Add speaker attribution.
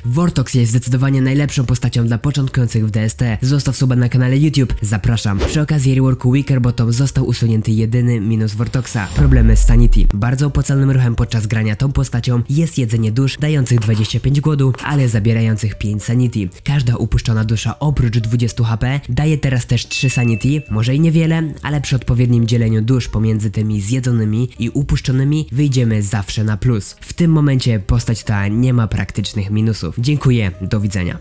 Speaker 1: Vortox jest zdecydowanie najlepszą postacią dla początkujących w DST. Zostaw suba na kanale YouTube, zapraszam. Przy okazji reworku Weaker Bottom został usunięty jedyny minus Vortoxa. Problemy z Sanity. Bardzo opłacalnym ruchem podczas grania tą postacią jest jedzenie dusz dających 25 głodu, ale zabierających 5 Sanity. Każda upuszczona dusza oprócz 20 HP daje teraz też 3 Sanity, może i niewiele, ale przy odpowiednim dzieleniu dusz pomiędzy tymi zjedzonymi i upuszczonymi wyjdziemy zawsze na plus. W tym momencie postać ta nie ma praktycznych minusów. Dziękuję, do widzenia.